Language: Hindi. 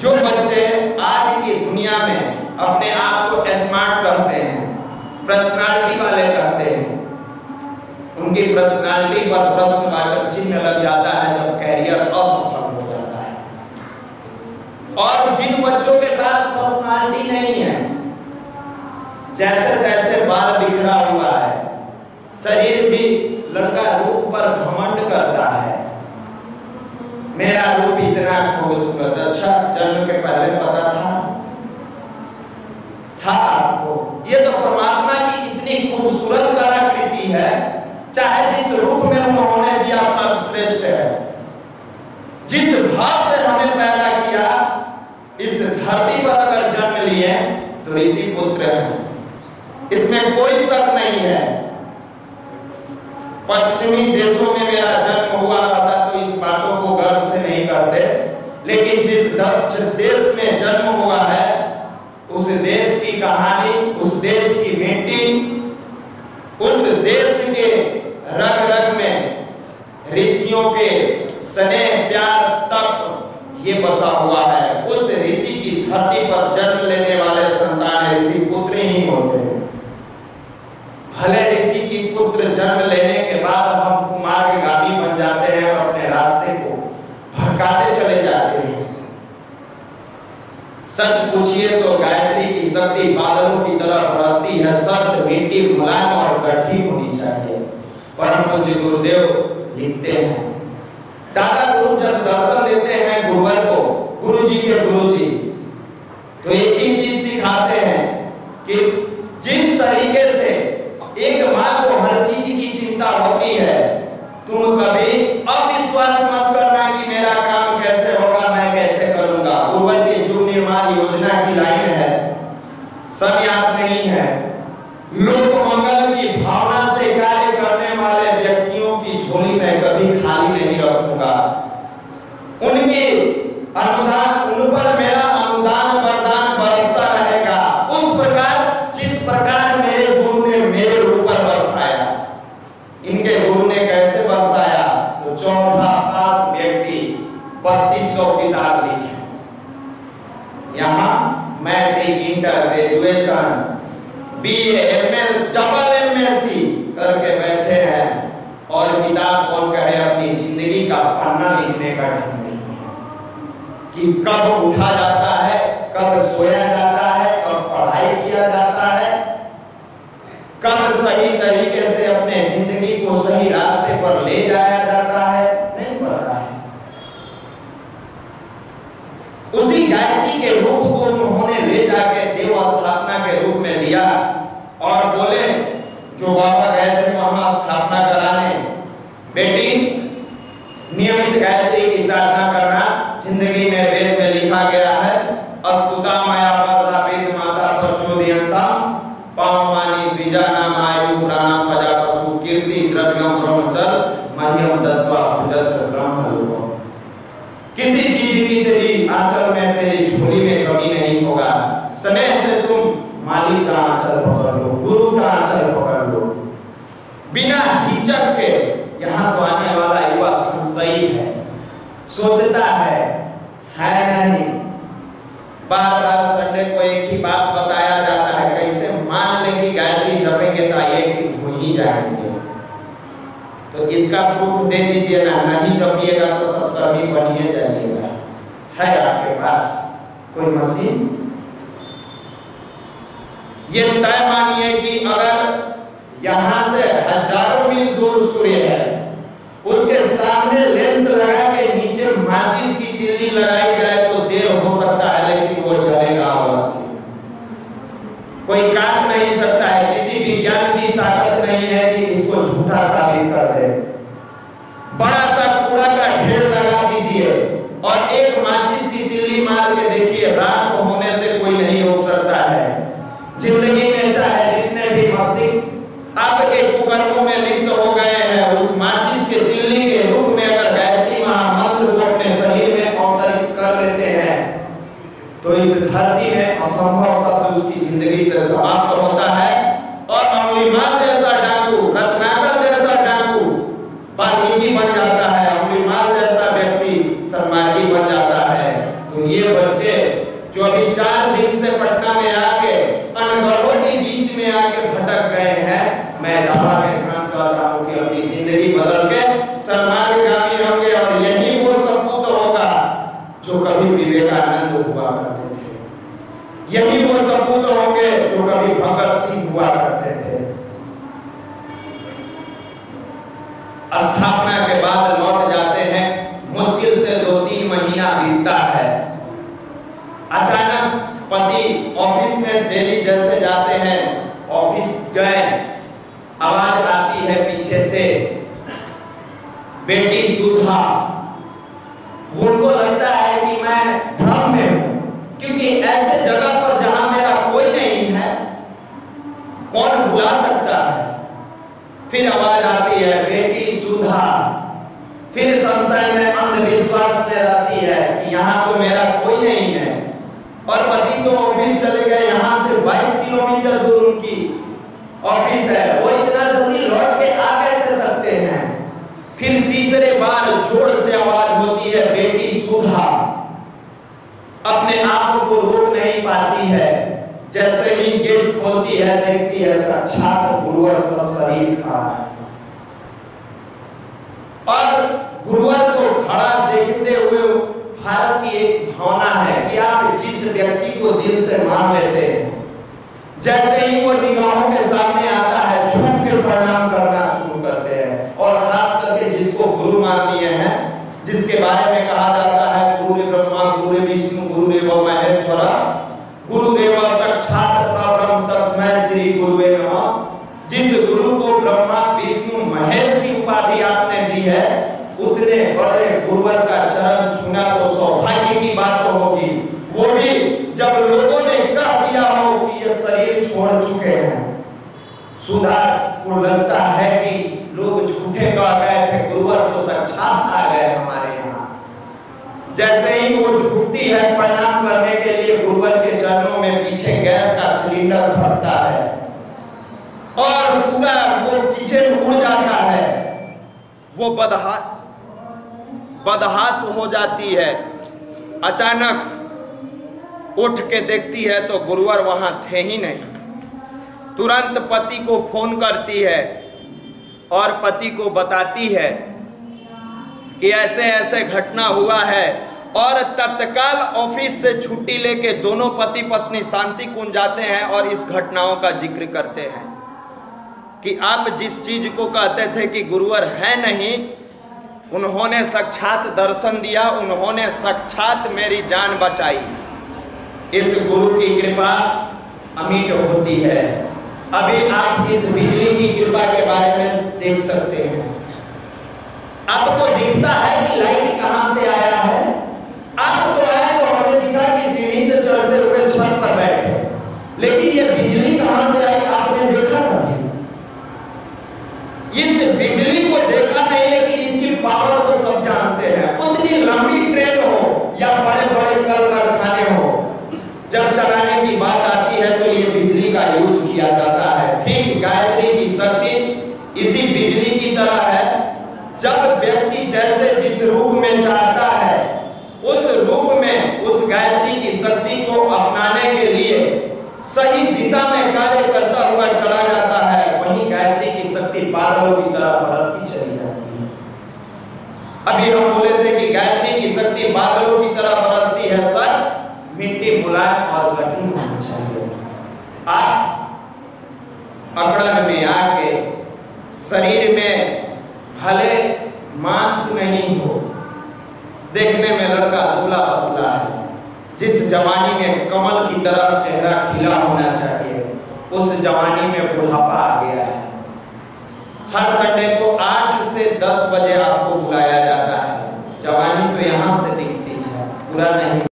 जो बच्चे आज की दुनिया में अपने आप को स्मार्ट कहते हैं, पर्सनालिटी वाले कहते हैं, उनकी पर्सनालिटी पर प्रश्नवाचक चिन्ह लग जाता है जब कैरियर असफल हो जाता है। और जिन बच्चों के पास पर्सनालिटी नहीं है, जैसे तैसे बाल बिखरा हुआ है, शरीर भी लड़का रूप पर घमंड करता है, मेरा रूप इतना खूबसूरत, अच्छा जन्म के पहले पता था आपको? ये तो परमात्मा की इतनी खूबसूरत कलाकृति है, चाहे जिस रूप में उन्होंने दिया सर्वश्रेष्ठ है। जिस भाव से हमें पैदा किया, इस धरती पर अगर जन्म लिए तो ऋषि पुत्र हैं, इसमें कोई शक नहीं है। पश्चिमी देशों में मेरा जन्म हुआ था तो इस बातों को गर्व से नहीं करते, लेकिन जिस देश में जन्म हुआ है उस देश की कहानी, उस देश की मिट्टी, उस देश के रग रग में ऋषियों के स्नेह प्यार तत्व ये बसा हुआ है। उस ऋषि की धरती पर जन्म लेने वाले संतान ऋषि पुत्र ही होते हैं। भले ऋषि की पुत्र जन्म लेने के बाद हम कुमार्गामी बन जाते हैं और अपने रास्ते को भटकाते चले जाते हैं। सच पूछिए तो गायत्री की शक्ति बादलों की तरह बरसती है, सर्द, मिट्टी, मुलायम और गड्ढी होनी चाहिए। परम पूज्य गुरुदेव लिखते हैं, दादा गुरु जब दर्शन देते हैं गुरुवर को, गुरु जी के गुरु जी, तो एक ही चीज सिखाते हैं कि जिस तरीके से एक माँ को हर चीज की चिंता होती है, तुम कभी अविश्वास मत करना कि मेरा काम कैसे होगा, मैं कैसे करूंगा। गुरुवर की युग निर्माण योजना की लाइन है, सब याद नहीं है। लोक मंगल की भावना से कार्य करने वाले व्यक्तियों की झोली में कभी खाली नहीं रखूंगा। उनकी अनुदान, उन पर मेरा अनुदान वरदान बरसता रहेगा, उस प्रकार जिस प्रकार मेरे गुरु ने मेरे ऊपर बरसाया। इनके गुरु ने कैसे बरसाया? तो चौथा पास व्यक्ति 3200 किताब लिखे, यहाँ matric, inter, graduation, BA, MA, double MSc करके बैठे हैं और किताब कौन कहे अपनी जिंदगी का पन्ना लिखने का ढंग नहीं है कि कब उठा जाता है, कब सोया जाता है, कब पढ़ाई किया जाता है, कब सही तरीके से अपने जिंदगी को सही रास्ते पर ले जाया जाता है, नहीं पता है। उसी गायत्री के रूप को उन्होंने ले जाके देव स्थापना के रूप में दिया और बोले, जो बाबा गए थे वहां स्थापना कराने, बेटी नियमित गायत्री की साधना करना। जिंदगी में वेद में लिखा गया है, अस्तुता मया वर्धा वेद माता प्रचोदयन्तम पावमानी द्विजानाम आयु प्राणम प्रजा पशु कीर्ति द्रव्यम ब्रह्मचर्य मह्यम दत्वा प्रजत्र ब्रह्मलोकम। किसी चीज की तेरी आंचल में, तेरी झोली में कमी नहीं होगा। स्नेह से तुम मालिक का आंचल पकड़ लो, गुरु का आंचल पकड़ लो, बिना हिचक के। यहाँ तो आने वाला युवा संशयी है, सोचता है नहीं। बार बार संडे को एक ही बात बताया जाता है, कैसे मान लें कि गायत्री जपेंगे तो ये हो ही जाएंगे, तो इसका प्रूफ दे दीजिए ना। नहीं जपिएगा तो सत्कर्मी बनिए जाइएगा। है आपके पास कोई मशीन? ये तय मानिए कि अगर यहां से हजारों मील दूर सूर्य है, उसके सामने लेंस लगा के नीचे माचिस की तिल्ली लगाई जाए तो देर हो सकता है, लेकिन वो जलेगा अवश्य। कोई काट नहीं सकता है, किसी विज्ञान की ताकत नहीं है कि इसको झूठा साबित कर दे। बड़ा सा कूड़ा का ढेर लगा दीजिए और एक माचिस की तिल्ली मार के देखिए, राख होने से कोई नहीं रोक सकता है। जिंदगी में चाहे जितने भी मस्तिष्क आपके कुकर्मों में लिप्त हो गए हैं, उस माचिस के तिल्ली के रूप में अगर गायत्री महामंत्र को अपने शरीर में अवतरित कर लेते हैं तो इस धरती में असंभव शब्द उसकी जिंदगी से समाप्त होता है। और अम्लिमाल जैसा डाकू, रत्नाकर जैसा डाकू वाल्मीकि बन जाता है, अम्लिमाल जैसा व्यक्ति सन्मार्गी बन जाता है। तो ये बच्चे जो अभी 4 दिन से पटना में आके अनगढ़ों के बीच में आके भटक गए हैं, मैं दावा के साथ कहता हूं कि अपनी जिंदगी बदल के सन्मार्गामी होंगे। और यही वो सपूत होगा जो कभी विवेकानंद हुआ करते थे, यही वो सपूत होंगे जो कभी भगत सिंह हुआ करते थे। स्थापना के बाद लौट जाते हैं, मुश्किल से 2-3 महीना बीतता है। अचानक पति ऑफिस में डेली जैसे जाते हैं, ऑफिस गए, आवाज आती है पीछे से, बेटी सुधा। उनको लगता है कि मैं भ्रम में हूं, क्योंकि ऐसे जगह पर जहां मेरा कोई नहीं है कौन बुला सकता है। फिर आवाज आती है बेटी सुधा। फिर संशय में, अंधविश्वास में रहती है कि यहाँ तो मेरा कोई नहीं है। और पति तो ऑफिस चले गए, यहाँ से 22 किलोमीटर दूर उनकी ऑफिस है, वो इतना जल्दी लौट के आ कैसे सकते हैं। फिर तीसरे बार जोर से आवाज होती है बेटी सुधा। अपने आप को रोक नहीं पाती है, जैसे ही गेट खोलती है देखती है साक्षात गुरुवर सशरीर खड़ा है। और गुरुवर को खड़ा देखते हुए भारत की एक भावना है कि आप जिस व्यक्ति को दिल से मान लेते हैं, जैसे ही वो निगाहों के सामने आता है झुक के प्रणाम करना शुरू करते हैं। और खास करके जिसको गुरु मान लिए हैं, जिसके बारे में कहा जाता है गुरुदेव ब्रह्मा गुरुदेव विष्णु गुरुदेव महेश्वरा गुरुदेव साक्षात परब्रह्म तस्मै श्री गुरुवे नमः। जिस गुरु को ब्रह्मा विष्णु महेश की उपाधि आपने दी है, उतने बड़े गुरुवर का चरण छूना तो सौभाग्य की बात होगी, वो भी जब लोगों ने कह दिया हो कि ये शरीर छोड़ चुके हैं। सुधा को लगता है कि लोग झूठे कह गए थे, गुरुवर तो साक्षात आ गए हमारे यहाँ। जैसे ही वो झुकती है प्रणाम करने के लिए गुरुवर के चरणों में, पीछे गैस का सिलेंडर फटता है और पूरा वो किचन उड़ जाता है। वो बदहास हो जाती है। अचानक उठ के देखती है तो गुरुवर वहां थे ही नहीं। तुरंत पति को फोन करती है और पति को बताती है कि ऐसे ऐसे घटना हुआ है। और तत्काल ऑफिस से छुट्टी लेके दोनों पति पत्नी शांति कुंज जाते हैं और इस घटनाओं का जिक्र करते हैं कि आप जिस चीज को कहते थे कि गुरुवर है नहीं, उन्होंने साक्षात दर्शन दिया, उन्होंने साक्षात मेरी जान बचाई। इस गुरु की कृपा अमिट होती है। अभी आप इस बिजली की कृपा के बारे में देख सकते हैं। आपको दिखता है कि लाइट कहां से आया है। आपको आया तो हमें दिखा कि सीढ़ी से चढ़ते हुए छत पर बैठे, लेकिन ये बिजली कहां से आई आपने देखा नहीं। इस बिजली को देखा नहीं, लेकिन इसकी पावर को सब जानते हैं। उतनी लंबी ट्रेन हो या बड़े बड़े कल कारखाने हो, जब चलाने की बात आती है तो ये बिजली का यूज किया जाता है। ठीक गायत्री की शक्ति इसी बिजली की तरह है। जब व्यक्ति जैसे जिस रूप में चाहता है, उस रूप में उस गायत्री की शक्ति को अपनाने के लिए सही दिशा में कार्य करता हुआ चला जाता है। वहीं गायत्री की शक्ति बादलों की तरह बरसती चली जाती है। अभी हम बोले थे कि गायत्री की शक्ति बादलों की तरह बरसती है। सर, मिट्टी मुलायम और कठिन होनी चाहिए। आप अकड़न में आके शरीर में भले मांस नहीं हो, देखने में लड़का दुबला पतला है, जिस जवानी में कमल की तरह चेहरा खिला होना चाहिए, उस जवानी में बुढ़ापा आ गया है। हर संडे को 8 से 10 बजे आपको बुलाया जाता है। जवानी तो यहाँ से दिखती है, पूरा नहीं।